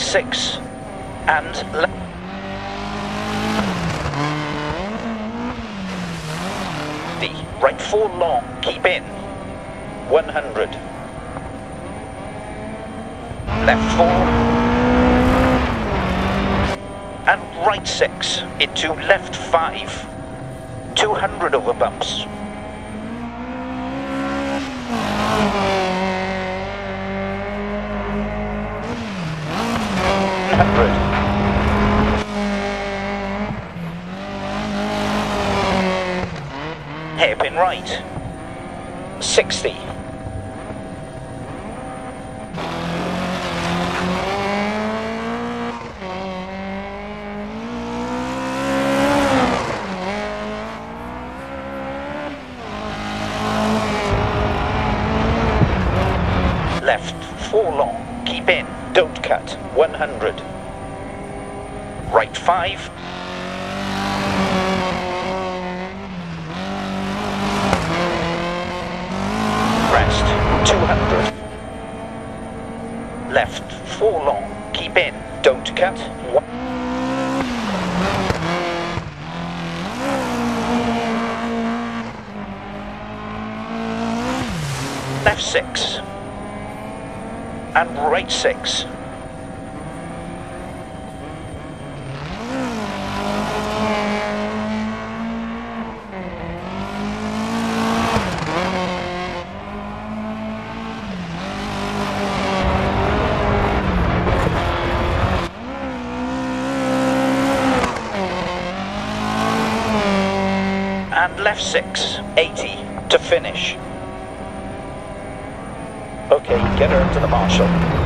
6 and left. Right 4 long, keep in. 100. Left 4. And right 6 into left 5. 200 over bumps. 100. Hairpin right. 60. Left 4 long, keep in, don't cut. 100. Right 5. Rest 200. Left 4 long, keep in, don't cut. Left 6 and right 6. And left 6, 80 to finish. Okay, get her into the marshal.